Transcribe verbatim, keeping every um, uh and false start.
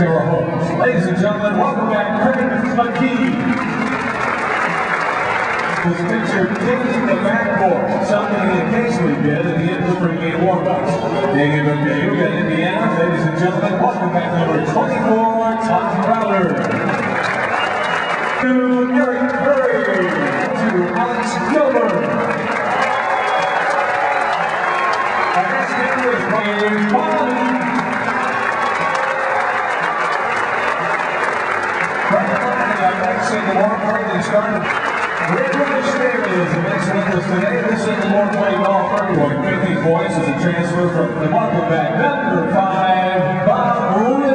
your host. Ladies and gentlemen, welcome back Curtis McKee. Was pictured taking the backboard, something he occasionally did at the end of the pregame warm-ups. David McKee in Indiana. Ladies and gentlemen, welcome back number twenty-four, Tom Crowder. To Eric Curry. To Alex Gilbert. Our next speaker is Brian Quality. Brian Quality, I'd like to say the more currently started. Rick Staley is the next with us today. This is the more playing ball for everyone. Great voice is a transfer from the market back number five, Bob Wood.